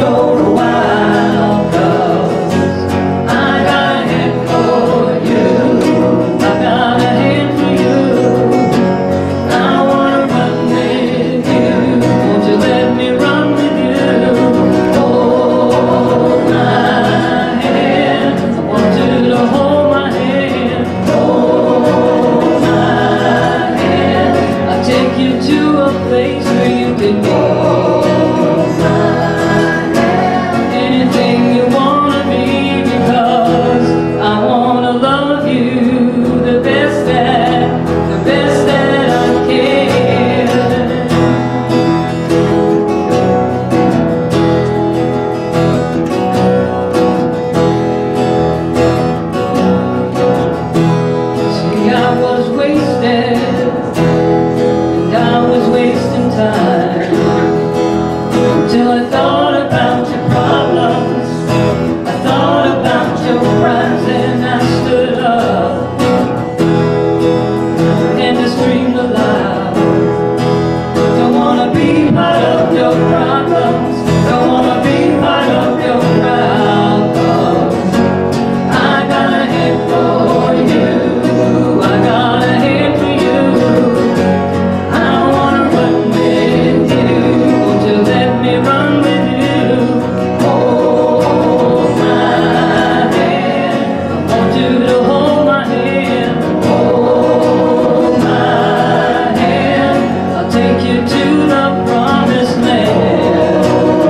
road a while, 'cause I got a hand for you. I got a hand for you. I wanna run with you. Won't you let me run with you? Hold my hand. I want you to hold my hand. Hold my hand. I'll take you to a place where you can be. Anything you wanna be, because I wanna love you the best that I can. See, I was wasted, and I was wasting time, until I thought about your problems, I thought about your crimes, and I stood up and I screamed aloud. Don't wanna be part of your problems, don't wanna be part of your crowd, 'cause I got a hand for you, I got a hand for you. I wanna run with you, won't you let me run with you? Hold my hand, I want you to hold my hand. Hold my hand, I'll take you to the promised land.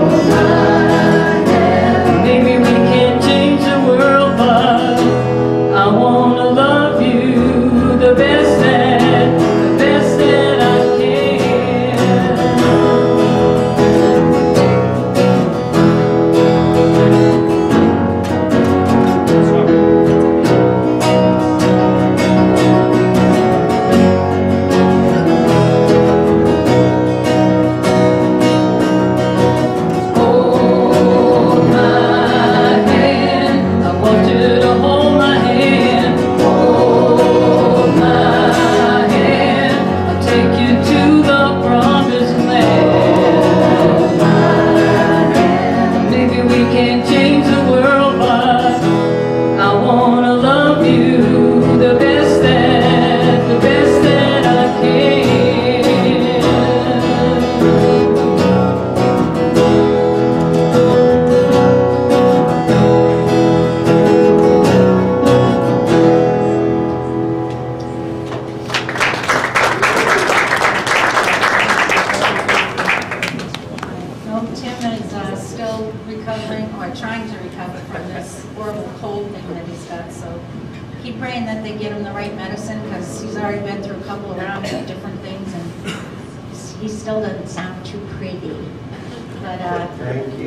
Maybe we can't change the world, but I wanna love you the best that I can. Hold my hand, I want you to hold my hand. Hold my hand, I'll take you to the promised land. Maybe we can't change the world, but I wanna love you the best that I can. No, Tim is still recovering or trying to recover from this horrible cold thing that he's got, so keep praying that they get him the right medicine, because he's already been through a couple of rounds of different things, and he still doesn't sound too pretty. But Thank you.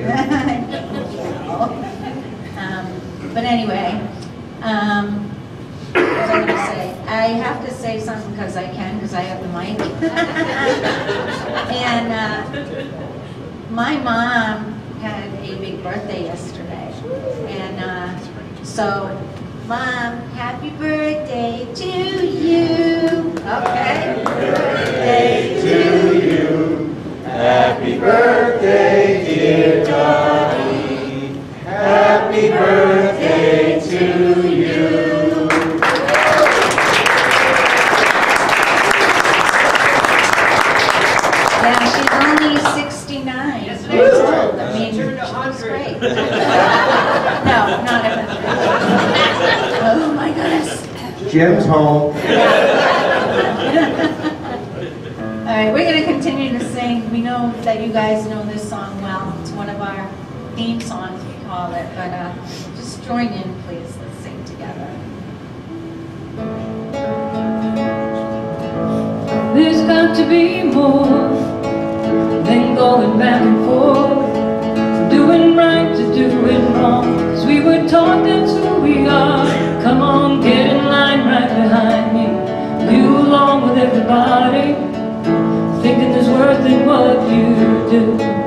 But anyway, what was I going to say? I have to say something because I can, because I have the mic. And my mom had a big birthday yesterday, and so, Mom, happy birthday to you. Okay? Birthday to you. Happy birthday, dear Dottie. Happy birthday to you. Yeah, she's only 69 years old. I mean, she looks great. No, not at 100. Oh my goodness. Jim's home. All right, we're going to continue to sing. We know that you guys know this song well. It's one of our theme songs, we call it. But just join in, please. Let's sing together. There's got to be more than going back and forth, from doing right to doing wrong, 'cause we were taught that's who we are. Come on, get in line right behind me. You along with everybody, thinking there's worth in what you do.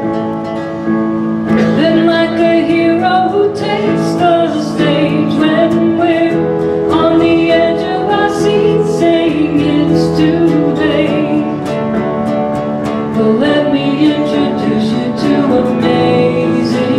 Then like a hero who takes the stage when we're on the edge of our seat, saying it's too late. Well, let me introduce you to amazing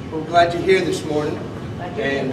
We're glad you're here this morning. And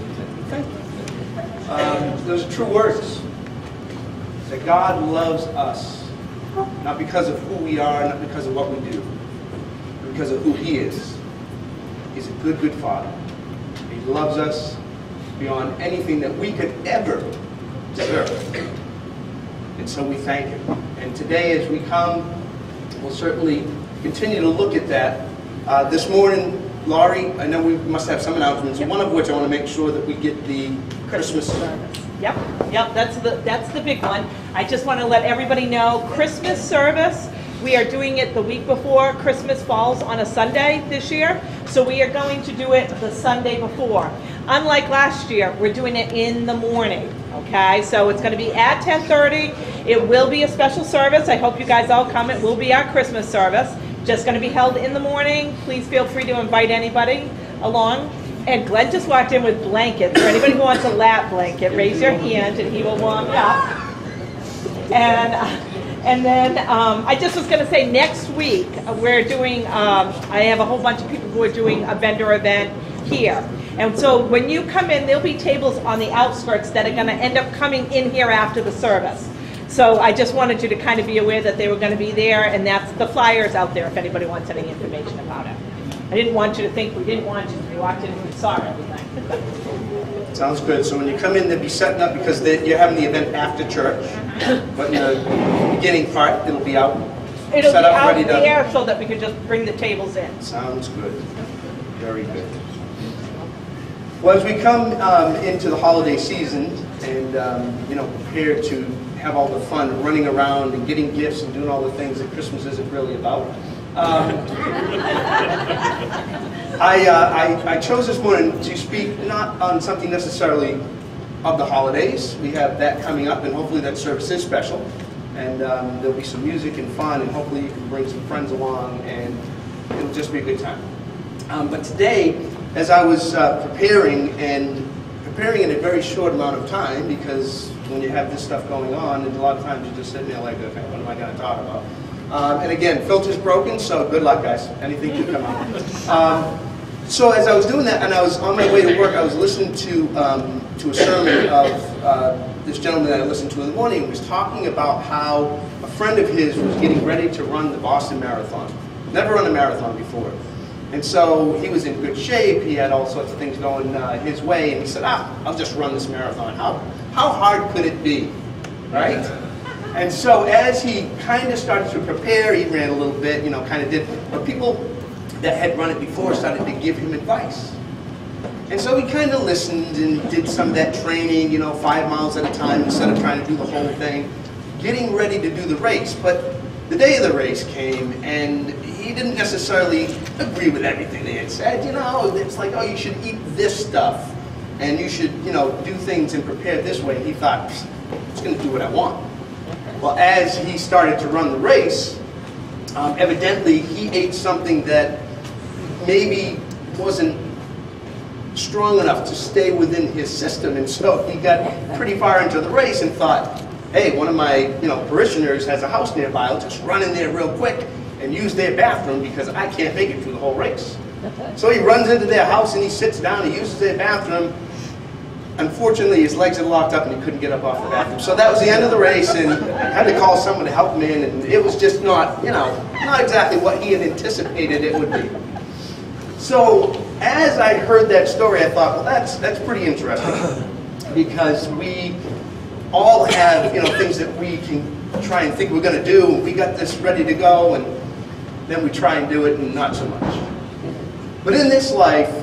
those are true words. That God loves us, not because of who we are, not because of what we do, but because of who He is. He's a good, good Father. He loves us beyond anything that we could ever deserve. And so we thank Him. And today as we come, we'll certainly continue to look at that. This morning, Laurie, I know we must have some announcements, one of which I want to make sure that we get the Christmas service. Yep, that's the big one. I just want to let everybody know, Christmas service, we are doing it the week before. Christmas falls on a Sunday this year, so we are going to do it the Sunday before. Unlike last year, we're doing it in the morning, okay? So it's going to be at 10:30. It will be a special service. I hope you guys all come. It will be our Christmas service. Just going to be held in the morning. Please feel free to invite anybody along. And Glenn just walked in with blankets. For anybody who wants a lap blanket, raise your hand and he will warm it up. And then I just was going to say next week we're doing, I have a whole bunch of people who are doing a vendor event here. And so when you come in, there'll be tables on the outskirts that are going to end up coming in here after the service. So I just wanted you to kind of be aware that they were going to be there, and that's the flyers out there if anybody wants any information about it. I didn't want you to think we didn't want you. We walked in and we saw everything. Sounds good. So when you come in, they'll be setting up because you're having the event after church. But in the beginning part, it'll be out. It'll set be up, out ready to, there so that we can just bring the tables in. Sounds good. Very good. Well, as we come into the holiday season and prepare to have all the fun running around and getting gifts and doing all the things that Christmas isn't really about, I chose this morning to speak not on something necessarily of the holidays. We have that coming up, and hopefully that service is special. And there'll be some music and fun, and hopefully you can bring some friends along, and it'll just be a good time. But today, as I was preparing in a very short amount of time, because when you have this stuff going on, and a lot of times you just sit there like, okay, what am I going to talk about? And again, filter's broken, so good luck, guys. Anything could come out. So as I was doing that, and I was on my way to work, I was listening to a sermon of this gentleman that I listened to in the morning. He was talking about how a friend of his was getting ready to run the Boston Marathon. Never run a marathon before. And so he was in good shape. He had all sorts of things going his way. And he said, I'll just run this marathon. How hard could it be, right? And so as he kind of started to prepare, he ran a little bit, kind of did. But people that had run it before started to give him advice. And so he kind of listened and did some of that training, 5 miles at a time instead of trying to do the whole thing, getting ready to do the race. But the day of the race came, and he didn't necessarily agree with everything they had said. It's like, you should eat this stuff, and you should, do things and prepare this way. He thought, I'm just going to do what I want. Well, as he started to run the race, evidently he ate something that maybe wasn't strong enough to stay within his system, and so he got pretty far into the race and thought, hey, one of my parishioners has a house nearby. I'll just run in there real quick and use their bathroom because I can't make it through the whole race. So he runs into their house and he sits down, he uses their bathroom. Unfortunately, his legs had locked up and he couldn't get up off the bathroom. So that was the end of the race, and I had to call someone to help him in, and it was just not exactly what he had anticipated it would be. So as I heard that story, I thought, well, that's pretty interesting, because we all have things that we can try and think we're going to do. We got this ready to go, and then we try and do it, and not so much. But in this life,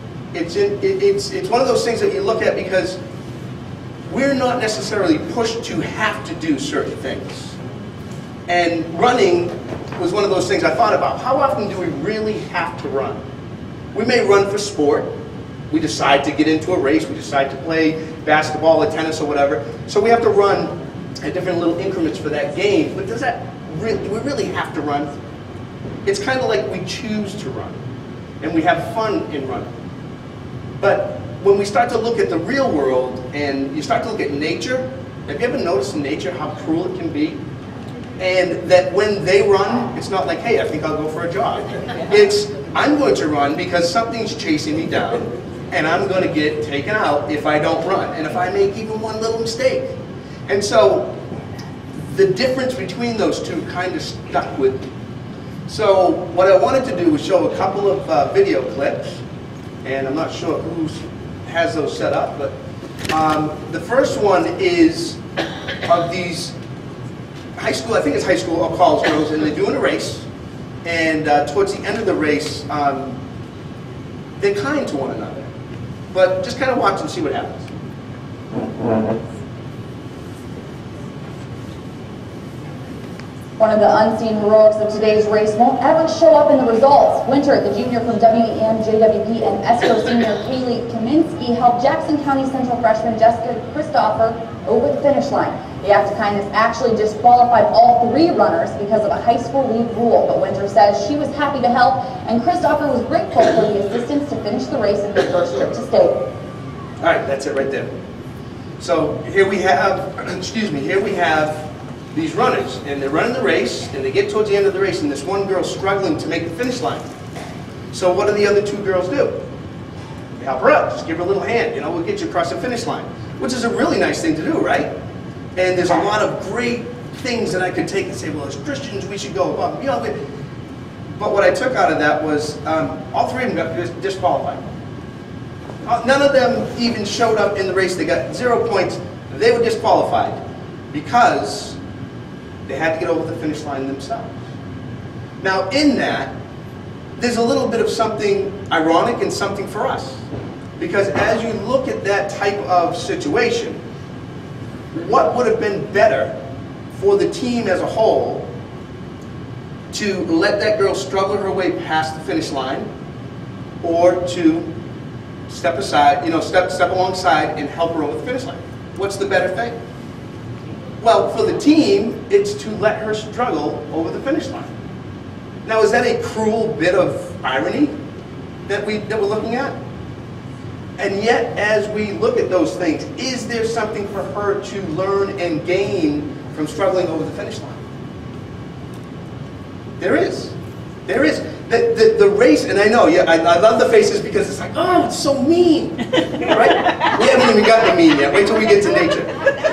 it's one of those things that you look at because we're not necessarily pushed to have to do certain things. And running was one of those things I thought about. How often do we really have to run? We may run for sport. We decide to get into a race. We decide to play basketball or tennis or whatever. So we have to run at different little increments for that game. But do we really have to run? It's kind of like we choose to run. And we have fun in running. But when we start to look at the real world and you start to look at nature, have you ever noticed in nature how cruel it can be? And that when they run, it's not like, hey, I think I'll go for a jog. It's, I'm going to run because something's chasing me down, and I'm going to get taken out if I don't run, and if I make even one little mistake. And so the difference between those two kind of stuck with me. So what I wanted to do was show a couple of video clips, and I'm not sure who has those set up, but the first one is of these high school, I think it's high school or college girls, and they're doing a race, and towards the end of the race, they're kind to one another. But just kind of watch and see what happens. One of the unseen heroics of today's race won't ever show up in the results. Winter, the junior from WEM, JWP, and ESCO senior Kaylee Kaminsky helped Jackson County Central freshman Jessica Christopher over the finish line. The act of kindness actually disqualified all 3 runners because of a high school league rule, but Winter says she was happy to help, and Christopher was grateful for the assistance to finish the race in her first trip to state. All right, that's it right there. So here we have, here we have these runners, and they're running the race, and they get towards the end of the race, and this one girl's struggling to make the finish line. So what do the other 2 girls do? They help her out, just give her a little hand, you know, we'll get you across the finish line, which is a really nice thing to do, right? And there's a lot of great things that I could take and say, well, as Christians, we should go above, you know, but what I took out of that was all 3 of them got disqualified. None of them even showed up in the race. They got 0 points. They were disqualified because they had to get over the finish line themselves. Now in that, there's a little bit of something ironic and something for us. Because as you look at that type of situation, what would have been better for the team as a whole to let that girl struggle her way past the finish line, or to step aside, you know, step alongside and help her over the finish line? What's the better thing? Well, for the team, it's to let her struggle over the finish line. Now, is that a cruel bit of irony that we're looking at? And yet, as we look at those things, is there something for her to learn and gain from struggling over the finish line? There is. There is. The race, and I know, yeah, I love the faces because it's like, oh, it's so mean, right? We haven't even gotten to mean yet. Wait till we get to nature.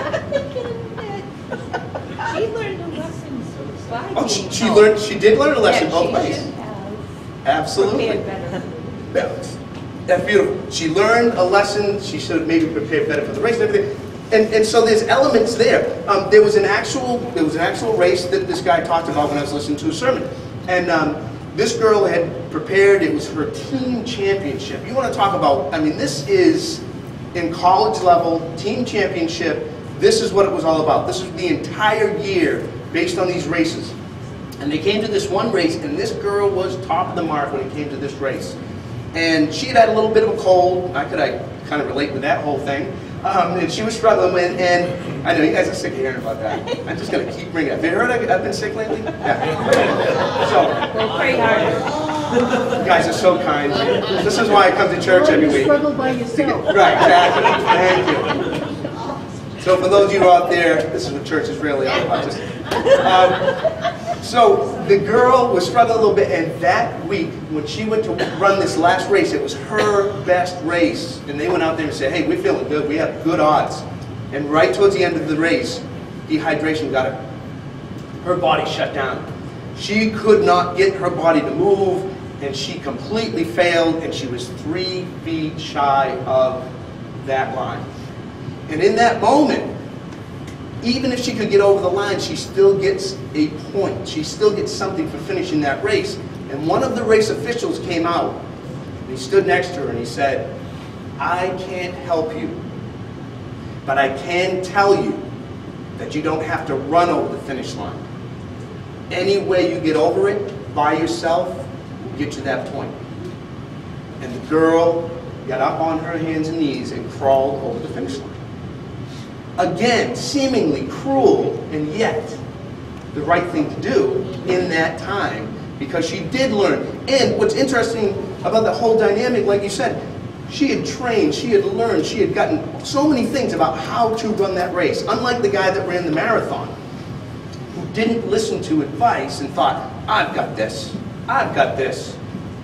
She learned a lesson. Oh, she did learn a lesson both ways. Absolutely. Yeah, that's beautiful. She learned a lesson. She should have maybe prepared better for the race and everything. And so there's elements there. There was an actual race that this guy talked about when I was listening to a sermon. And this girl had prepared, it was her team championship. You want to talk about, I mean, this is in college level, team championship. This is what it was all about. This was the entire year based on these races. And they came to this one race, and this girl was top of the mark when it came to this race. And she had a little bit of a cold. I kind of relate with that whole thing. And she was struggling with, and I know you guys are sick of hearing about that. I'm just going to keep bringing it up. Have you heard I've been sick lately? Yeah. So, Pray harder. you guys are so kind. This is why I come to church every week. Struggle by yourself. Right, exactly. Thank you. So for those of you out there, this is what church is really all about. So the girl was struggling a little bit, and that week, when she went to run this last race, it was her best race. And they went out there and said, hey, we're feeling good. We have good odds. And right towards the end of the race, dehydration got her. Her body shut down. She could not get her body to move, and she completely failed, and she was 3 feet shy of that line. And in that moment, even if she could get over the line, she still gets a point. She still gets something for finishing that race. And one of the race officials came out, and he stood next to her, and he said, I can't help you, but I can tell you that you don't have to run over the finish line. Any way you get over it by yourself will get you that point. And the girl got up on her hands and knees and crawled over the finish line. Again, seemingly cruel, and yet the right thing to do in that time, because she did learn. And what's interesting about the whole dynamic, like you said, she had trained, she had learned, she had gotten so many things about how to run that race. Unlike the guy that ran the marathon, who didn't listen to advice and thought, I've got this, I've got this.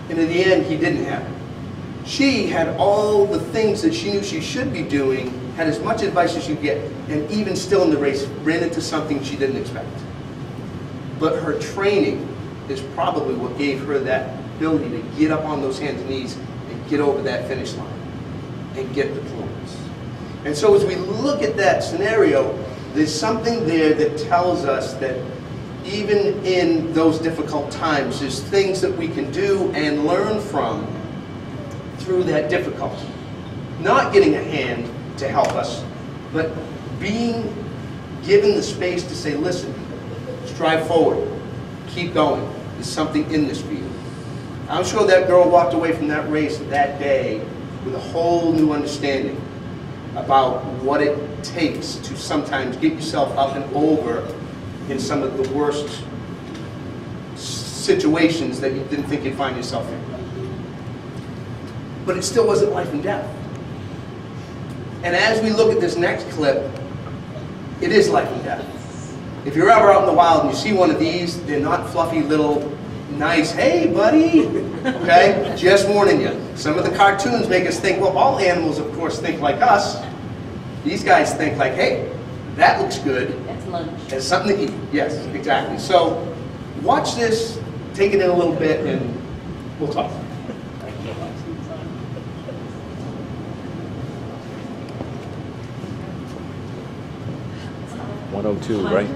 And in the end, he didn't have it. She had all the things that she knew she should be doing, had as much advice as she could get, and even still in the race, ran into something she didn't expect. But her training is probably what gave her that ability to get up on those hands and knees and get over that finish line and get the points. And so as we look at that scenario, there's something there that tells us that even in those difficult times, there's things that we can do and learn from through that difficulty. Not getting a hand to help us, but being given the space to say, listen, strive forward, keep going. There's something in this for you. I'm sure that girl walked away from that race that day with a whole new understanding about what it takes to sometimes get yourself up and over in some of the worst situations that you didn't think you'd find yourself in. But it still wasn't life and death. And as we look at this next clip, it is life and death. If you're ever out in the wild and you see one of these, they're not fluffy little nice, hey buddy, okay? Just warning you. Some of the cartoons make us think, well, all animals of course think like us. These guys think like, hey, that looks good. That's lunch. It's something to eat. Yes, exactly. So watch this, take it in a little bit, and we'll talk. 102, right?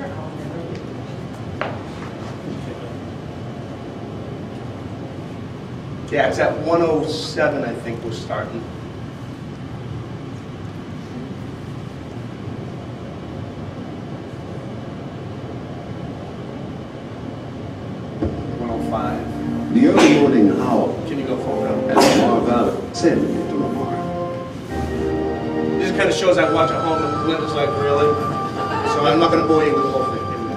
Yeah, it's at 107, I think we're starting. The early morning owl Can you go forward? at Lamar Valley said to Lamar. This kind of shows I watch at home and Clint was like, really? So I'm not going to bore you with the whole thing. Here we go.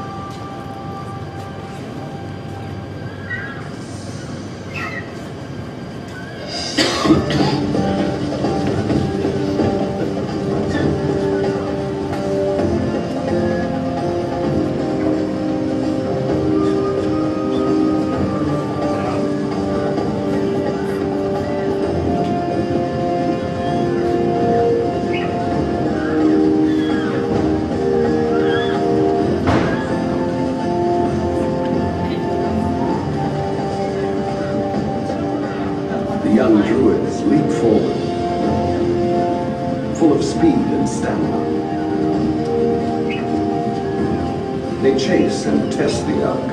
The young druids leap forward, full of speed and stamina. They chase and test the elk.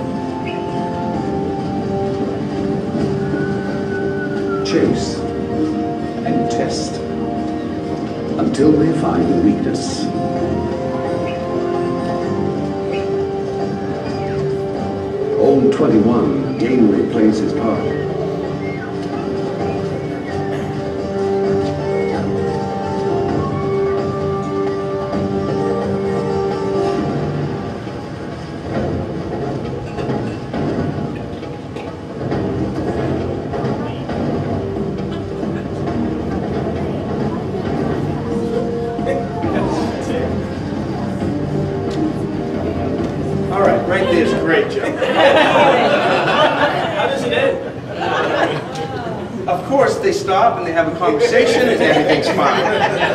Chase and test until they find a weakness. Old 21 gamely plays his part. All right, right there's a great joke. How does it end? Of course, they stop and they have a conversation and everything's fine.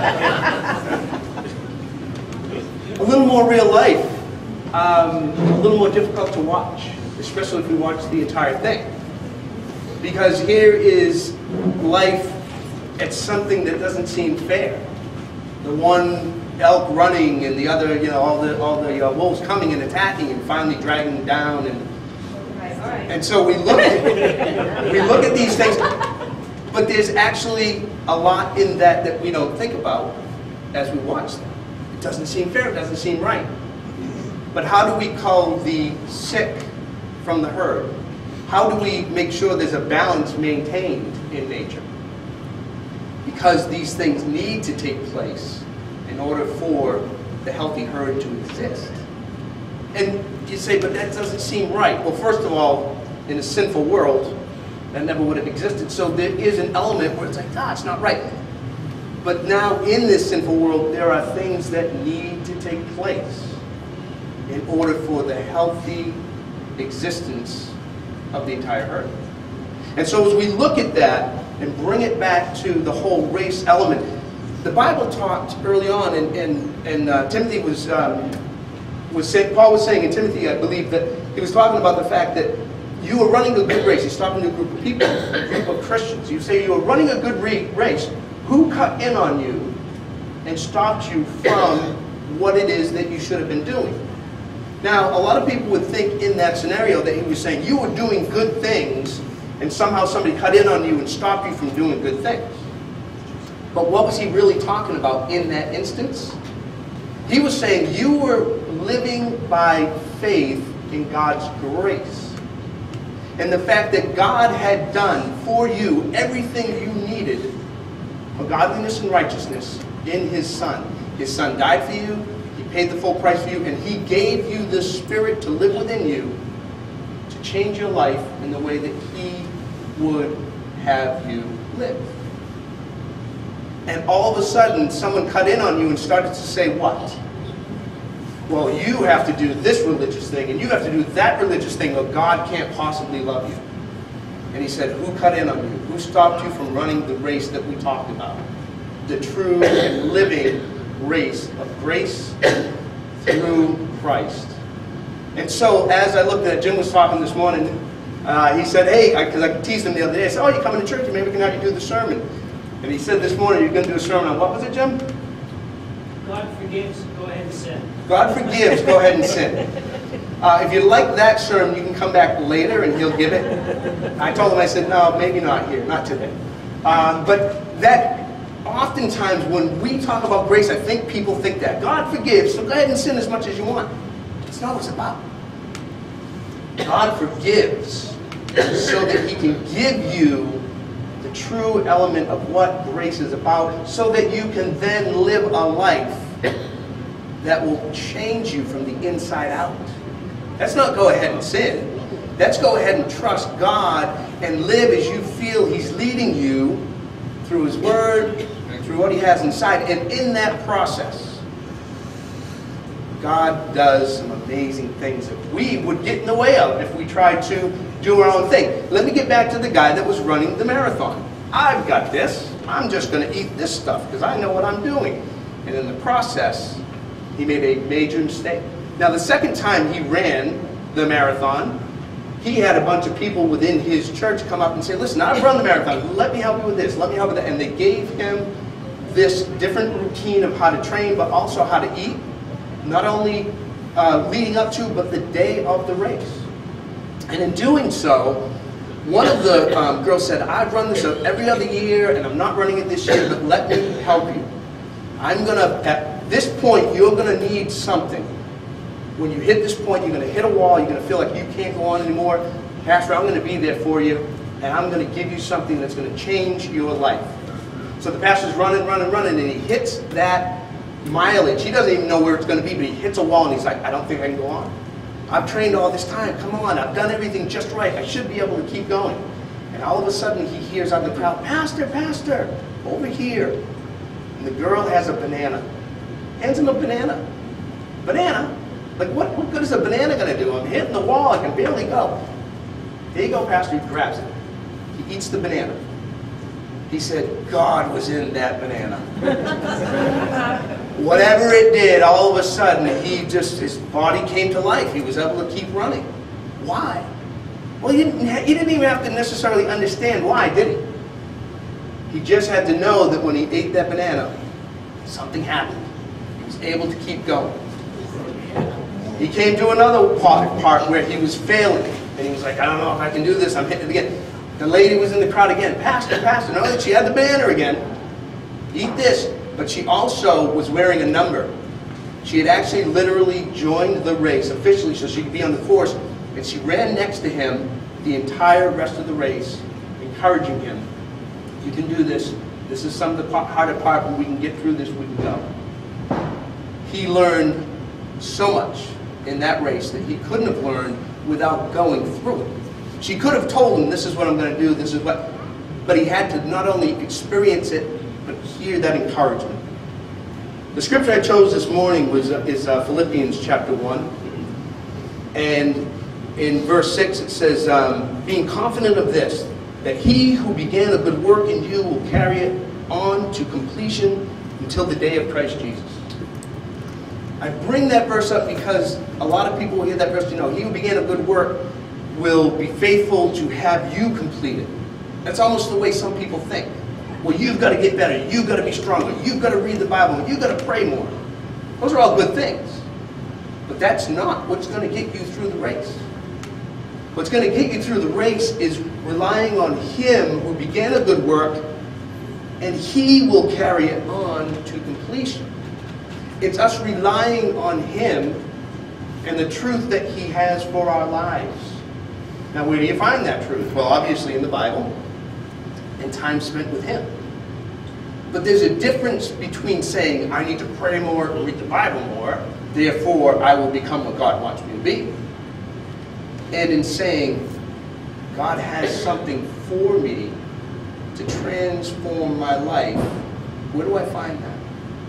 A little more real life, a little more difficult to watch, especially if we watch the entire thing. Because here is life at something that doesn't seem fair. The one elk running and the other, you know, all the wolves coming and attacking and finally dragging them down, and so we look at these things, but there's actually a lot in that we don't think about as we watch them. It doesn't seem fair, it doesn't seem right. But how do we cull the sick from the herd? How do we make sure there's a balance maintained in nature? Because these things need to take place in order for the healthy herd to exist. And you say, but that doesn't seem right. Well, first of all, in a sinful world, that never would have existed. So there is an element where it's like, it's not right. But now in this sinful world, there are things that need to take place in order for the healthy existence of the entire herd. And so as we look at that and bring it back to the whole race element, the Bible talked early on, and Timothy was saying, Paul was saying in Timothy, I believe, that he was talking about the fact that you are running a good race. He's talking to a group of people, a group of Christians. You say you are running a good race. Who cut in on you and stopped you from what it is that you should have been doing? Now, a lot of people would think in that scenario that he was saying you were doing good things and somehow somebody cut in on you and stopped you from doing good things. But what was he really talking about in that instance? He was saying you were living by faith in God's grace. And the fact that God had done for you everything you needed for godliness and righteousness in His Son. His Son died for you, He paid the full price for you, and He gave you the Spirit to live within you to change your life in the way that He would have you live. And all of a sudden, someone cut in on you and started to say what? Well, you have to do this religious thing, and you have to do that religious thing, or God can't possibly love you. And he said, who cut in on you? Who stopped you from running the race that we talked about? The true and living race of grace through Christ. And so, as I looked at, Jim was talking this morning, he said, hey, because I teased him the other day, I said, oh, you're coming to church, maybe we can have you do the sermon. And he said this morning, you're going to do a sermon on, what was it, Jim? God forgives, go ahead and sin. God forgives, go ahead and sin. If you like that sermon, you can come back later and he'll give it. I told him, I said, no, maybe not here, not today. But that, oftentimes when we talk about grace, I think people think that. God forgives, so go ahead and sin as much as you want. It's not what it's about. God forgives so that He can give you the true element of what grace is about, so that you can then live a life that will change you from the inside out. That's not go ahead and sin. That's go ahead and trust God and live as you feel He's leading you through His Word and through what He has inside. And in that process, God does some amazing things that we would get in the way of if we tried to do our own thing. Let me get back to the guy that was running the marathon. I've got this. I'm just going to eat this stuff because I know what I'm doing. And in the process, he made a major mistake. Now, the second time he ran the marathon, he had a bunch of people within his church come up and say, listen, I've run the marathon. Let me help you with this. Let me help you with that. And they gave him this different routine of how to train, but also how to eat. Not only leading up to, but the day of the race. And in doing so, one of the girls said, I've run this every other year, and I'm not running it this year, but let me help you. I'm going to, at this point, you're going to need something. When you hit this point, you're going to hit a wall, you're going to feel like you can't go on anymore. Pastor, I'm going to be there for you, and I'm going to give you something that's going to change your life. So the pastor's running, and he hits that mileage. He doesn't even know where it's going to be, but he hits a wall, and he's like, I don't think I can go on. I've trained all this time. Come on, I've done everything just right. I should be able to keep going. And all of a sudden, he hears out of the crowd, Pastor, Pastor, over here. And the girl has a banana. Hands him a banana. Banana? Like, what good is a banana going to do? I'm hitting the wall. I can barely go. Here you go, Pastor. He grabs it. He eats the banana. He said, God was in that banana. Whatever it did, all of a sudden, his body came to life. He was able to keep running. Why? Well, he didn't even have to necessarily understand why, did he? He just had to know that when he ate that banana, something happened. He was able to keep going. He came to another part where he was failing. And he was like, I don't know if I can do this. I'm hitting it again. The lady was in the crowd again. Pastor, Pastor. No, that she had the banner again. Eat this. But she also was wearing a number. She had actually literally joined the race officially so she could be on the course. And she ran next to him the entire rest of the race, encouraging him. You can do this. This is some of the harder part, but we can get through this, we can go. He learned so much in that race that he couldn't have learned without going through it. She could have told him, this is what I'm going to do, this is what... But he had to not only experience it, but hear that encouragement. The scripture I chose this morning is Philippians chapter 1. And in verse 6 it says, being confident of this, that he who began a good work in you will carry it on to completion until the day of Christ Jesus. I bring that verse up because a lot of people will hear that verse, he who began a good work will be faithful to have you complete it. That's almost the way some people think. Well, you've got to get better, you've got to be stronger, you've got to read the Bible, you've got to pray more. Those are all good things. But that's not what's going to get you through the race. What's going to get you through the race is relying on him who began a good work, and he will carry it on to completion. It's us relying on him and the truth that he has for our lives. Now, where do you find that truth? Well, obviously in the Bible and time spent with him. But there's a difference between saying, I need to pray more or read the Bible more, therefore I will become what God wants me to be. And in saying, God has something for me to transform my life. Where do I find that?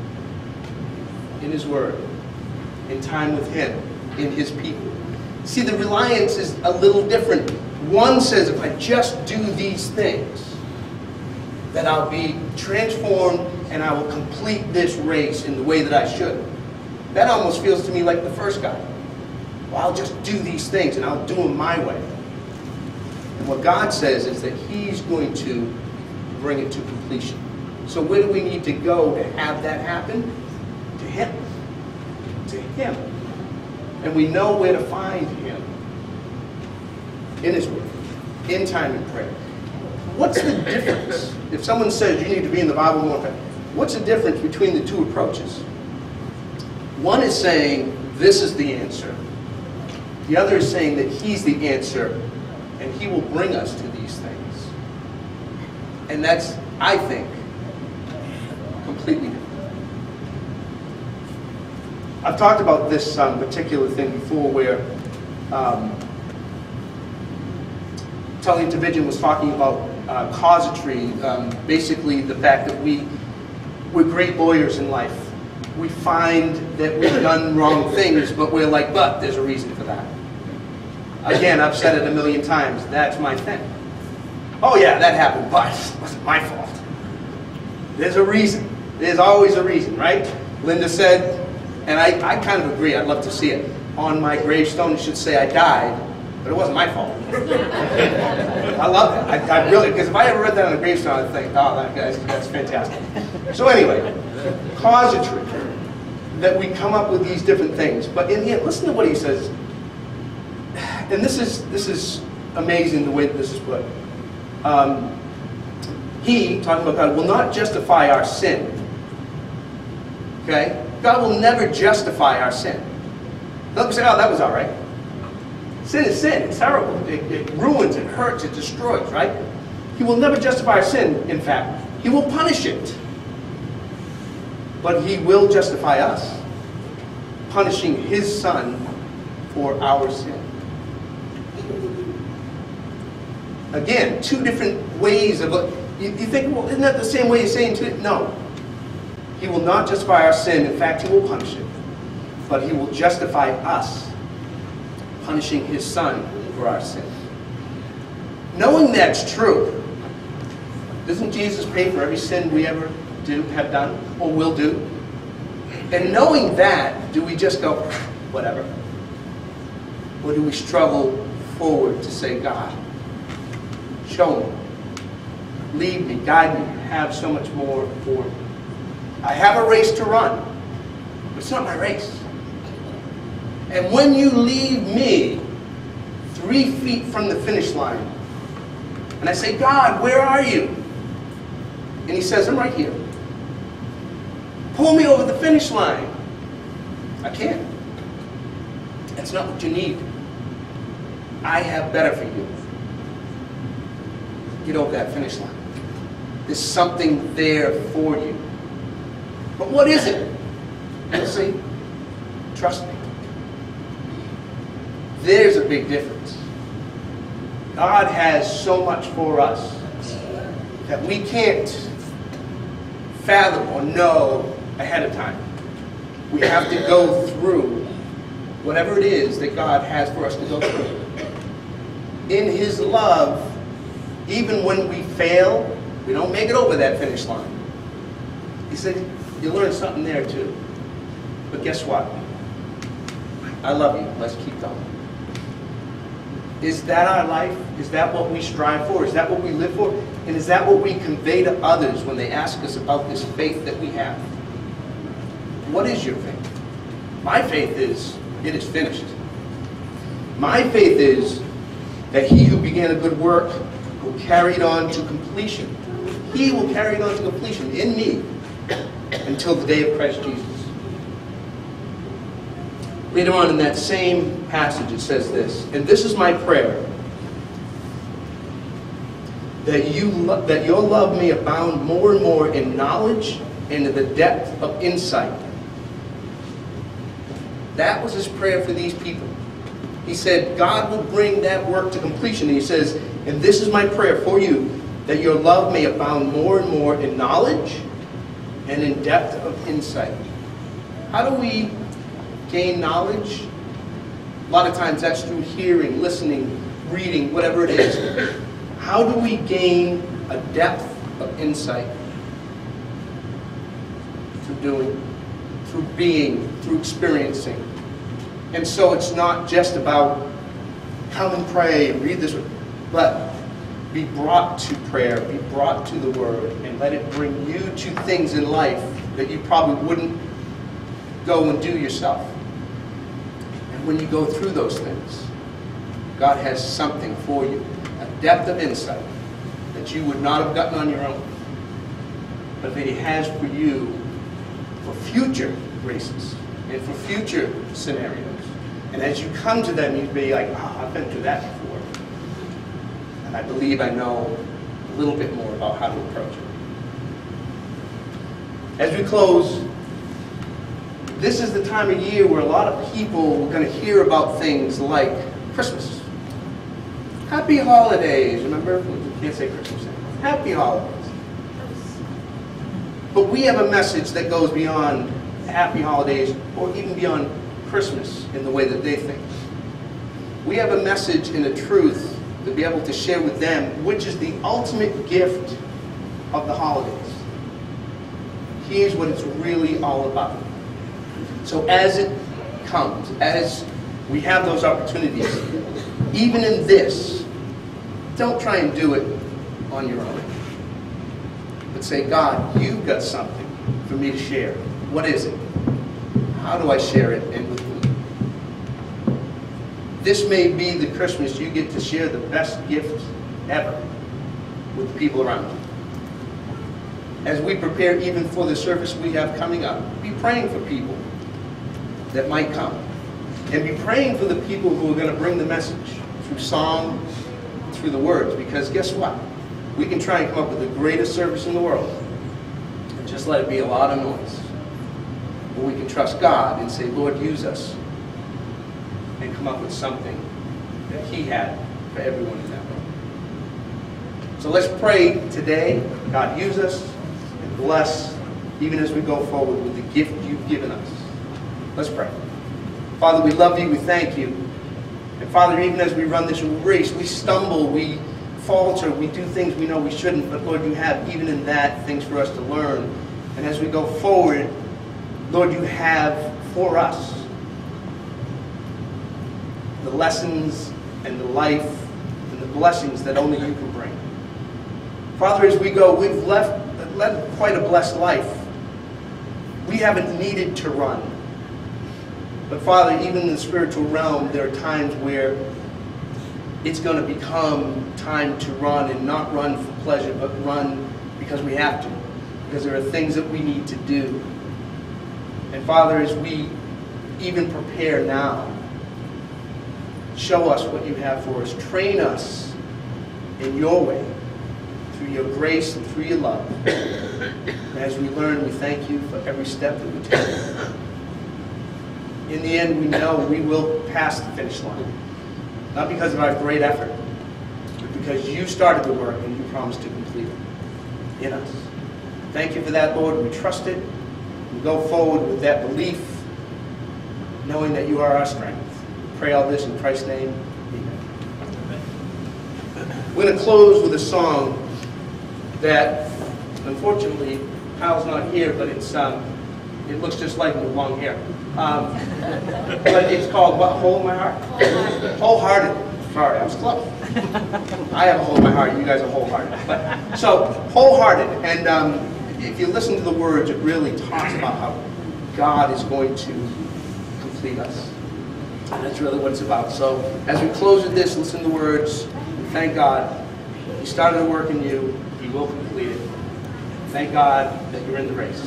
In his word, in time with him, in his people. See, the reliance is a little different. One says, if I just do these things, that I'll be transformed and I will complete this race in the way that I should. That almost feels to me like the first guy. Well, I'll just do these things and I'll do them my way. And what God says is that he's going to bring it to completion. So where do we need to go to have that happen? To him. To him. And we know where to find him. In his word. In time and prayer. What's the difference? If someone says you need to be in the Bible more, what's the difference between the two approaches? One is saying this is the answer. The other is saying that he's the answer and he will bring us to these things. And that's, I think, completely different. I've talked about this particular thing before where Tully Tavidian was talking about casuistry, basically the fact that we're great lawyers in life. We find that we've done wrong things, but we're like, but there's a reason for that. Again, I've said it a million times, that's my thing. Oh yeah, that happened, but it wasn't my fault. There's a reason. There's always a reason, right? Linda said, and I kind of agree, I'd love to see it. On my gravestone, it should say I died, but it wasn't my fault. I love that. I really, because if I ever read that on a gravestone, I'd think, oh, that's fantastic. So anyway, casuistry, that we come up with these different things. But in the end, listen to what he says. And this is amazing the way that this is put. He, talking about God, will not justify our sin. Okay? God will never justify our sin. Don't say, oh, that was all right. Sin is sin. It's terrible. It ruins, it hurts, it destroys, right? He will never justify our sin, in fact. He will punish it. But he will justify us, punishing his son for our sin. Again, two different ways of it. You think, well, isn't that the same way he's saying to it? No. He will not justify our sin. In fact, he will punish it. But he will justify us, punishing his son for our sin. Knowing that's true, doesn't Jesus pay for every sin we ever have done, or will do? And knowing that, do we just go, whatever? Or do we struggle forward to say, God, show me, lead me, guide me, have so much more for me? I have a race to run, but it's not my race. And when you leave me 3 feet from the finish line, and I say, God, where are you? And he says, I'm right here. Pull me over the finish line. I can't. That's not what you need. I have better for you. Get over that finish line. There's something there for you. But what is it? You'll see. Trust me. There's a big difference. God has so much for us that we can't fathom or know ahead of time. We have to go through whatever it is that God has for us to go through. In his love, Even when we fail, we don't make it over that finish line. He said, you learn something there too. But guess what? I love you. Let's keep going. Is that our life? Is that what we strive for? Is that what we live for? And is that what we convey to others when they ask us about this faith that we have? What is your faith? My faith is, it is finished. My faith is that he who began a good work will carry it on to completion. He will carry it on to completion in me until the day of Christ Jesus. Later on in that same passage it says this, and this is my prayer, that your love may abound more and more in knowledge and in the depth of insight. That was his prayer for these people. He said God will bring that work to completion. And he says, and this is my prayer for you, that your love may abound more and more in knowledge and in depth of insight. How do we gain knowledge? A lot of times that's through hearing, listening, reading, whatever it is. How do we gain a depth of insight? Through doing, through being, through experiencing. And so it's not just about come and pray and read this, but be brought to prayer, be brought to the Word, and let it bring you to things in life that you probably wouldn't go and do yourself. And when you go through those things, God has something for you, a depth of insight that you would not have gotten on your own, but that He has for you for future graces and for future scenarios. And as you come to them, you'd be like, oh, I've been through that before. And I believe I know a little bit more about how to approach it. As we close, this is the time of year where a lot of people are going to hear about things like Christmas. Happy holidays. Remember? We can't say Christmas anymore. Happy holidays. But we have a message that goes beyond happy holidays or even beyond Christmas in the way that they think. We have a message and a truth to be able to share with them, which is the ultimate gift of the holidays. Here's what it's really all about. So as it comes, as we have those opportunities, even in this, don't try and do it on your own. But say, God, you've got something for me to share. What is it? How do I share it, and with whom? This may be the Christmas you get to share the best gift ever with the people around you. As we prepare even for the service we have coming up, be praying for people that might come. And be praying for the people who are going to bring the message through song, through the words. Because guess what? We can try and come up with the greatest service in the world and just let it be a lot of noise. But we can trust God and say, Lord, use us, and come up with something that He had for everyone in that room. So let's pray today. God, use us and bless, even as we go forward with the gift you've given us. Let's pray. Father, we love you. We thank you. And Father, even as we run this race, we stumble, we falter, we do things we know we shouldn't. But Lord, you have, even in that, things for us to learn. And as we go forward, Lord, you have for us the lessons and the life and the blessings that only you can bring. Father, as we go, we've led quite a blessed life. We haven't needed to run. But Father, even in the spiritual realm, there are times where it's going to become time to run, and not run for pleasure, but run because we have to. Because there are things that we need to do. And Father, as we even prepare now, show us what you have for us. Train us in your way, through your grace and through your love. And as we learn, we thank you for every step that we take. In the end, we know we will pass the finish line. Not because of our great effort, but because you started the work and you promised to complete it in us. Thank you for that, Lord. We trust it. We go forward with that belief, knowing that you are our strength. We pray all this in Christ's name. Amen. We're going to close with a song that, unfortunately, Kyle's not here, but it's it looks just like him with long hair. But it's called what? Hole in My Heart? Wholehearted. Sorry, I was close. I have a hole in my heart. You guys are wholehearted. But so wholehearted, and if you listen to the words, it really talks about how God is going to complete us. And that's really what it's about. So as we close with this, listen to the words. Thank God. He started to work in you. He will complete it. Thank God that you're in the race.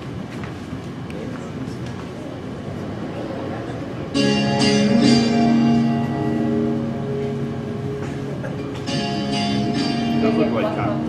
Don't look like Kyle.